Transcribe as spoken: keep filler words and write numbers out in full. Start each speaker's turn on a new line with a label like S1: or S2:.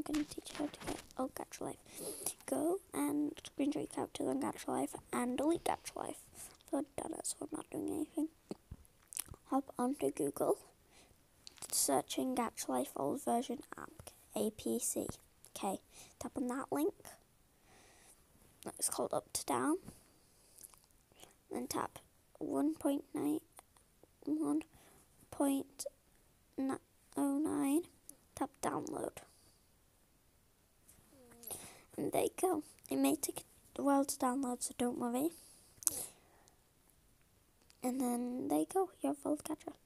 S1: going to teach you how to get oh, Gacha Life. Go and screenshot your characters on Gacha Life and delete Gacha Life. So I've done it, so I'm not doing anything. Hop onto Google, searching Gacha Life old version app, A P C. Okay, tap on that link. It's called up to down. Then tap one point nine, one point oh nine. Tap download. And there you go. It may take a while to download, so don't worry. And then there you go. You have old Gacha.